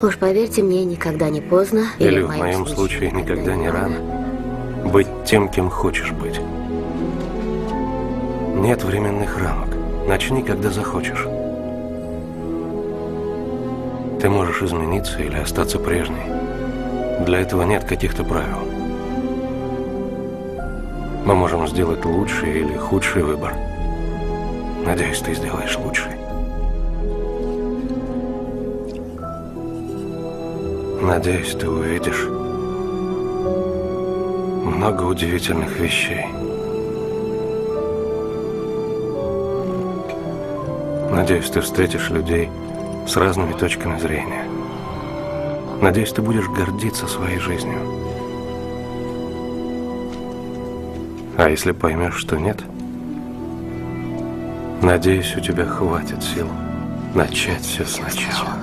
Уж поверьте мне, никогда не поздно. Или в моем случае никогда не рано. Быть тем, кем хочешь быть. Нет временных рамок. Начни, когда захочешь. Ты можешь измениться или остаться прежней. Для этого нет каких-то правил. Мы можем сделать лучший или худший выбор. Надеюсь, ты сделаешь лучший. Надеюсь, ты увидишь много удивительных вещей. Надеюсь, ты встретишь людей с разными точками зрения. Надеюсь, ты будешь гордиться своей жизнью. А если поймешь, что нет, надеюсь, у тебя хватит сил начать все сначала.